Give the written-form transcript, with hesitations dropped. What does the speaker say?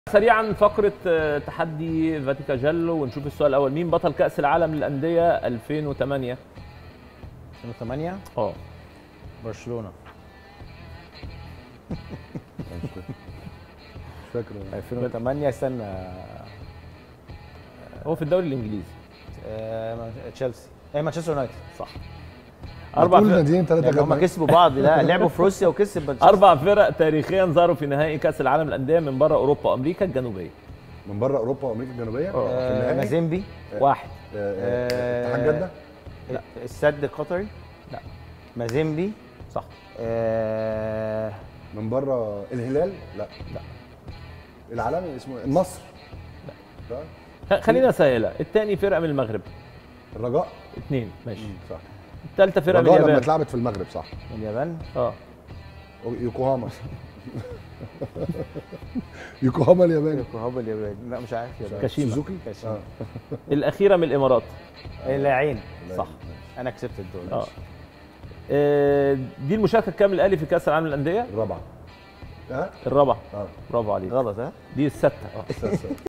سريعا فقرة تحدي فاتيكا جالو، ونشوف السؤال الأول. مين بطل كأس العالم للأندية 2008؟ 2008 برشلونة. مش فاكر 2008 استنى، هو في الدوري الإنجليزي. تشيلسي، مانشستر يونايتد. صح. أربع ناديين ثلاثة يعني هم كسبوا بعض. لا لعبوا في روسيا وكسب مانشستر. 4 فرق تاريخيا ظهروا في نهائي كأس العالم للأندية من بره أوروبا وأمريكا الجنوبية. من بره أوروبا وأمريكا الجنوبية. مازيمبي. 1. اتحاد جدة؟ لا. السد القطري. لا. مازيمبي. صح. من بره الهلال؟ لا. العالمي اسمه النصر؟ لا. خلينا سهلة. الثاني فرقة من المغرب. الرجاء؟ 2 ماشي. صح. الثالثة فرقة من الرجاء اليابان. لما اتلعبت في المغرب صح. من اليابان. يوكوهاما. يوكوهاما الياباني. يوكوهاما الياباني. لا مش عارف ياباني. كاشيما. سوزوكي. الأخيرة من الإمارات. العين. صح. أنا كسبت الدور. دي المشاركة الكاملة الأهلي في كأس العالم للأندية. الرابعة. الرابعة. برافو عليك. غلط. دي الستة.